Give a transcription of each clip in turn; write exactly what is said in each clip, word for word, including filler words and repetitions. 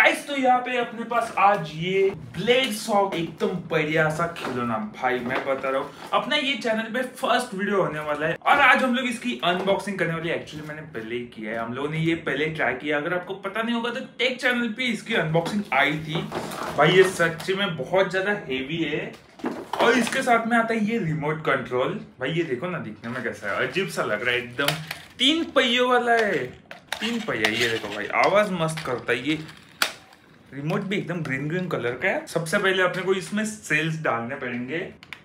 Guys तो यहाँ पे अपने पास आज ये ब्लेड सॉ एकदम बढ़िया सा खिलौना भाई मैं बता रहा हूँ अपना ये चैनल पे फर्स्ट वीडियो होने वाला है और आज हम लोग इसकी अनबॉक्सिंग करने वाले। एक्चुअली मैंने पहले ही किया है, हम लोगों ने ये पहले ट्राई किया। अगर आपको पता नहीं होगा तो टेक चैनल पे इसकी अनबॉक्सिंग आई थी। भाई ये सच्ची में बहुत ज्यादा हेवी है और इसके साथ में आता है ये रिमोट कंट्रोल। भाई ये देखो ना, दिखने में कैसा है, अजीब सा लग रहा है, एकदम तीन पहियों वाला है, तीन पहिया। ये देखो भाई आवाज मस्त करता है। ये रिमोट भी एकदम ग्रीन ग्रीन कलर का है। सबसे पहले अपने को इसमें सेल्स डालने पड़ेंगे।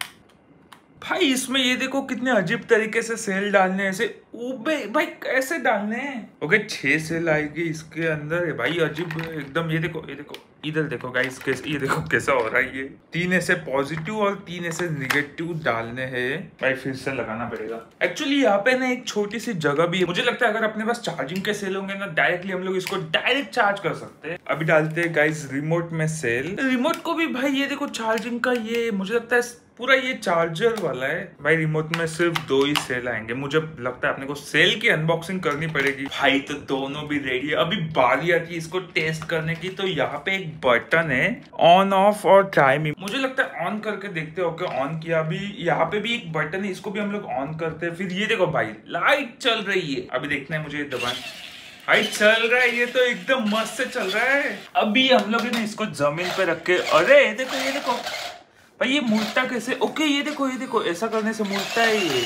भाई इसमें ये देखो कितने अजीब तरीके से सेल डालने, ऐसे ऊबे भाई कैसे डालने हैं। ओके छह सेल आएगी इसके अंदर। भाई अजीब एकदम। ये देखो ये देखो इधर देखो गाइस, कैसे ये देखो कैसा हो रहा है। ये तीन ऐसे पॉजिटिव और तीन ऐसे निगेटिव डालने हैं। भाई फिर से लगाना पड़ेगा। एक्चुअली यहाँ पे ना एक छोटी सी जगह भी है। मुझे लगता है अगर अपने पास चार्जिंग के सेल होंगे ना, डायरेक्टली हम लोग इसको डायरेक्ट चार्ज कर सकते हैं। अभी डालते हैं गाइस रिमोट में सेल। रिमोट को भी भाई ये देखो चार्जिंग का, ये मुझे लगता है पूरा ये चार्जर वाला है। भाई रिमोट में सिर्फ दो ही सेल आएंगे। मुझे लगता है अपने को सेल की अनबॉक्सिंग करनी पड़ेगी। भाई तो दोनों भी रेडी है। अभी बारी आती है इसको टेस्ट करने की। तो यहाँ पे एक बटन है ऑन ऑफ और ट्राई मी। मुझे लगता है ऑन करके देखते हो। ओके ऑन किया। अभी यहाँ पे भी एक बटन है, इसको भी हम लोग ऑन करते हैं। फिर ये देखो भाई लाइट चल रही है। अभी देखना है मुझे दबाएं। भाई चल रहा है, ये तो एकदम मस्त से चल रहा है। अभी हम लोग ना इसको जमीन पे रख के, अरे ये देखो ये देखो भाई ये मुड़ता कैसे। ओके ये देखो ये देखो ऐसा करने से मुड़ता है ये।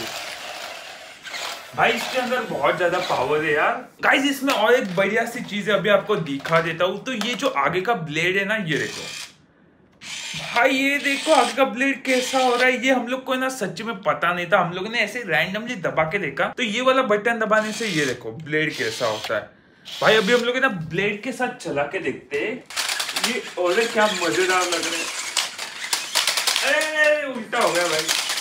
भाई इसके अंदर बहुत ज्यादा पावर है यार। गाइस इसमें और एक बढ़िया सी चीज है, अभी आपको दिखा देता हूँ। तो ये जो आगे का ब्लेड है ना, ये देखो भाई, ये देखो आगे का ब्लेड कैसा हो रहा है। ये हम लोग को ना सच्ची में पता नहीं था, हम लोगों ने ऐसे रैंडमली दबा के देखा। तो ये वाला बटन दबाने से ये देखो ब्लेड कैसा होता है। भाई अभी हम लोग ना ब्लेड के साथ चला के देखते हैं। ये और क्या मजेदार लग रहा है। उल्टा हो गया भाई।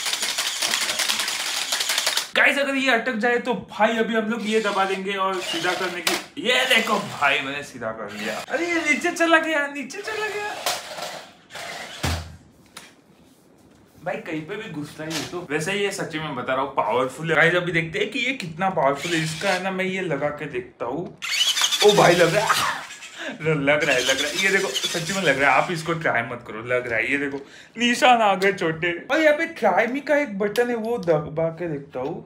गाइस अगर ये अटक जाए तो भाई अभी हम लोग ये दबा देंगे और सीधा करने की। ये देखो भाई मैंने सीधा कर लिया। अरे ये नीचे चला गया, नीचे चला गया। भाई कहीं पे भी घुसता है ये तो। वैसे ये सच्ची में बता रहा हूँ पावरफुल है। गाइस अभी देखते हैं कि ये कितना पावरफुल है। इसका है ना, मैं ये लगा के देखता हूँ। ओ भाई लग रहा है, लग रहा है लग रहा है। ये देखो सच्ची में लग रहा है। आप इसको ट्राई मत करो, लग रहा है। ये देखो निशान आ गए छोटे। और यहाँ पे ट्राई मी का एक बटन है, वो दबा के देखता हूँ।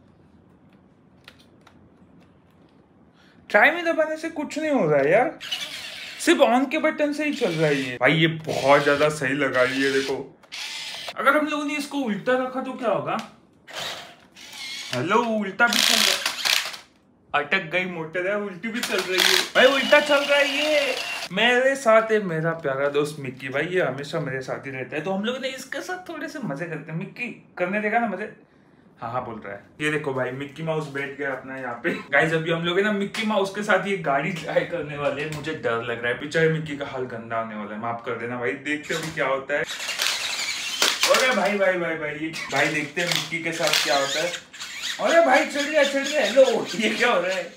ट्राई मी दबाने से कुछ नहीं हो रहा है यार, सिर्फ ऑन के बटन से ही चल रहा है ये। भाई ये बहुत ज्यादा सही लगा। ये देखो अगर हम लोगों ने इसको उल्टा रखा तो क्या होगा। हेलो उल्टा भी चल रहा है। अटक गई मोटर है, उल्टी भी चल रही है। भाई उल्टा चल रहा है ये। मेरे साथ है मेरा प्यारा दोस्त मिक्की। भाई ये हमेशा मेरे साथ ही रहता है। तो हम लोग ने इसके साथ थोड़े से मजे करते हैं। मिक्की करने देगा ना मजे। हाँ हाँ बोल रहा है। ये देखो भाई मिक्की माउस बैठ गया अपना यहाँ पे। गाइस अभी हम लोग है ना मिक्की माउस के साथ ये गाड़ी ट्राई करने वाले हैं। मुझे डर लग रहा है, बेचारे मिक्की का हाल गंदा होने वाला है। माफ कर देना भाई, देखते हो क्या होता है। अरे भाई भाई भाई भाई भाई देखते हैं मिक्की के साथ क्या होता है। अरे भाई चढ़ गया चढ़ गया। हेलो ये क्या हो रहा है।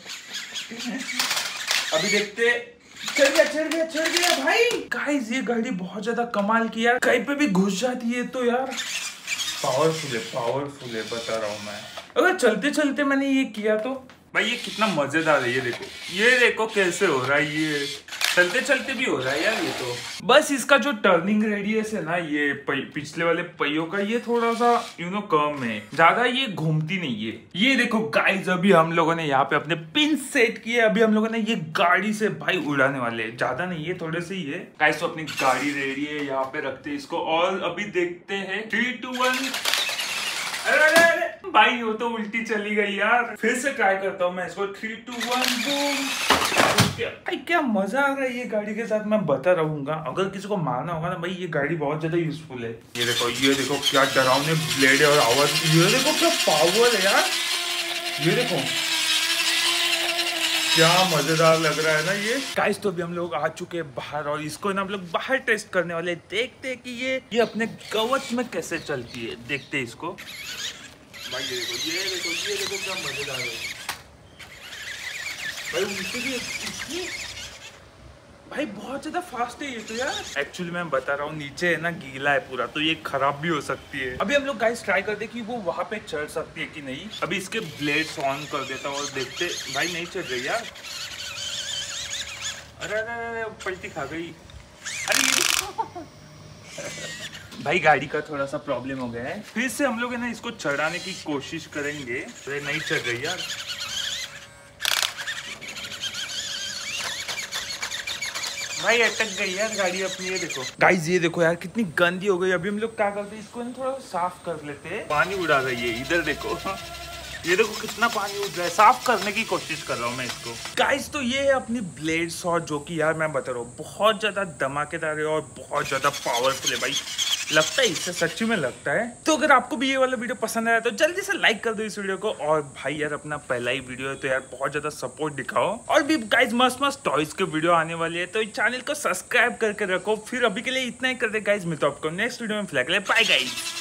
अभी देखते। चढ़ गया चढ़ गया चढ़ गया भाई। गाइस ये गाड़ी बहुत ज्यादा कमाल की यार, कहीं पे भी घुस जाती है तो यार। पावरफुल है पावरफुल है बता रहा हूँ मैं। अगर चलते चलते मैंने ये किया तो भाई ये कितना मजेदार है। ये देखो ये देखो कैसे हो रहा है। ये चलते चलते भी हो रहा है यार ये तो। बस इसका जो टर्निंग रेडियस है ना, ये पिछले वाले पहियों का, ये थोड़ा सा यू नो कम है, ज्यादा ये घूमती नहीं है। ये देखो गाइस अभी हम लोगों ने यहाँ पे अपने पिन सेट किए। अभी हम लोगों ने ये गाड़ी से भाई उड़ाने वाले हैं। ज्यादा नहीं है, थोड़े से ही है। गाइस तो अपनी गाड़ी रेडी है, यहाँ पे रखते हैं इसको और अभी देखते हैं। Three two one. अरे अरे अरे भाई वो तो उल्टी चली गई यार। फिर से ट्राई करता हूँ मैं इसको। Three two one boom. भाई क्या मजा आ रहा है ये गाड़ी के साथ, मैं बता रहूंगा। अगर किसी को मारना होगा ना भाई, ये गाड़ी बहुत ज्यादा यूजफुल है। ये देखो ये देखो क्या डरावने ब्लेड है और आवाज। ये देखो क्या पावर है यार। ये देखो क्या मजेदार लग रहा है ना ये। गाइस तो अभी हम लोग आ चुके हैं बाहर और इसको ना हम लोग बाहर टेस्ट करने वाले। देखते हैं कि ये ये अपने कवच में कैसे चलती है। देखते हैं इसको। भाई ये देखो ये देखो ये देखो क्या मजेदार है भाई। मुझसे भी इसकी भाई बहुत ज्यादा फास्ट है ये तो यार। एक्चुअली मैं बता रहा हूँ नीचे है ना गीला है पूरा, तो ये खराब भी हो सकती है। अभी हम लोग गाइस ट्राई करते कि वो वहां पे चढ़ सकती है कि नहीं। अभी इसके ब्लेड्स ऑन कर देता हूँ और देखते। भाई नहीं चढ़ रही यार। अरे अरे अरे पलटी खा गई। अरे भाई गाड़ी का थोड़ा सा प्रॉब्लम हो गया है, फिर से हम लोग है ना इसको चढ़ाने की कोशिश करेंगे। अरे नहीं चढ़ रही यार। भाई अटक गई यार गाड़ी अपनी। ये देखो गाइस, ये देखो यार कितनी गंदी हो गई। अभी हम लोग क्या करते हैं, इसको ना थोड़ा साफ कर लेते हैं। पानी उड़ा रही है, इधर देखो। ये देखो कितना पानी उड़ रहा है। साफ करने की कोशिश कर रहा हूँ मैं इसको। गाइस तो ये है अपनी ब्लेड सॉ, जो कि यार मैं बता रहा हूँ बहुत ज्यादा धमाकेदार है और बहुत ज्यादा पावरफुल है भाई। लगता है इससे, सच्ची में लगता है। तो अगर आपको भी ये वाला वीडियो पसंद आया तो जल्दी से लाइक कर दो इस वीडियो को। और भाई यार अपना पहला ही वीडियो है तो यार बहुत ज्यादा सपोर्ट दिखाओ। और भी गाइस मस्त मस्त टॉयज के वीडियो आने वाले हैं, तो इस चैनल को सब्सक्राइब करके रखो। फिर अभी के लिए इतना ही कर दे गाइस, मिलता हूं आपको नेक्स्ट वीडियो में। फिलहाल के लिए बाय गाइस।